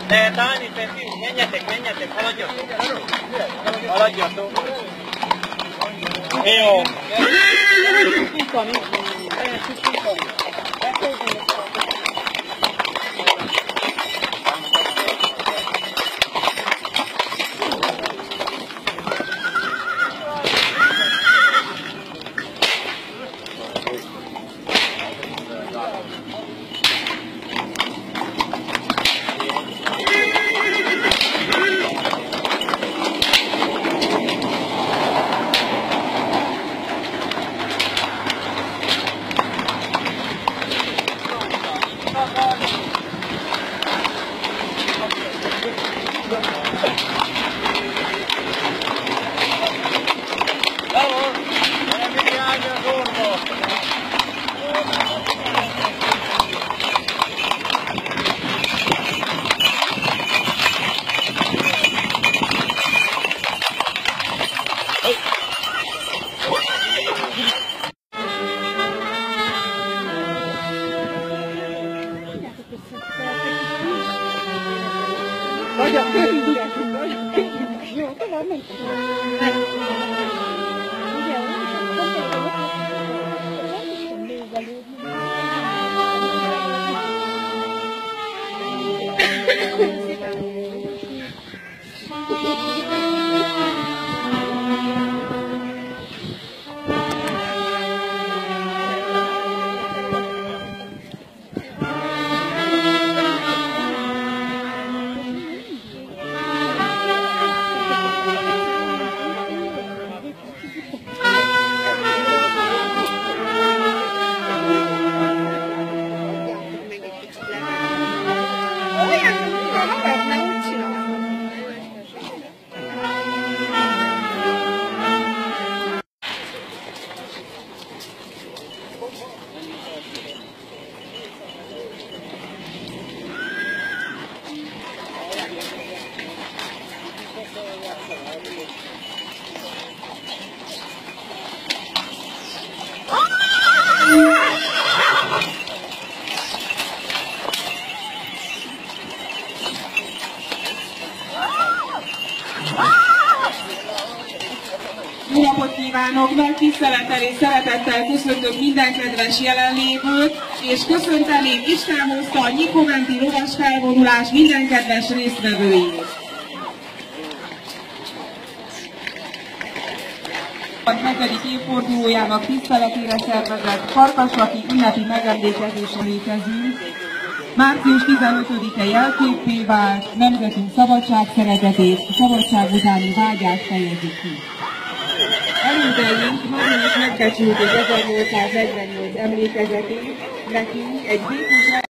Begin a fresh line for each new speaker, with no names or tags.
Lehet állni, Peti? Menjetek, haladjatok. Haladjatok. Jó.
Nagyon örülök, jó, tovább megy. Jó napot kívánok! Nagy tisztelettel és szeretettel köszöntök minden kedves jelenlévőt, és köszönteném Isten hozta a Nyikoventi lovas felvonulás minden kedves résztvevőjét. A 4. évfordulójának tiszteletére szervezett Farkasvaki ünnepi megemlékezésre létezünk. Március 15-e jelképpé vált, nemzetünk szabadságszeretetét, szabadság utáni vágyát fejezik ki. Elődeink nagyon is megbecsülték 1848 emlékezetét, nekünk egy békés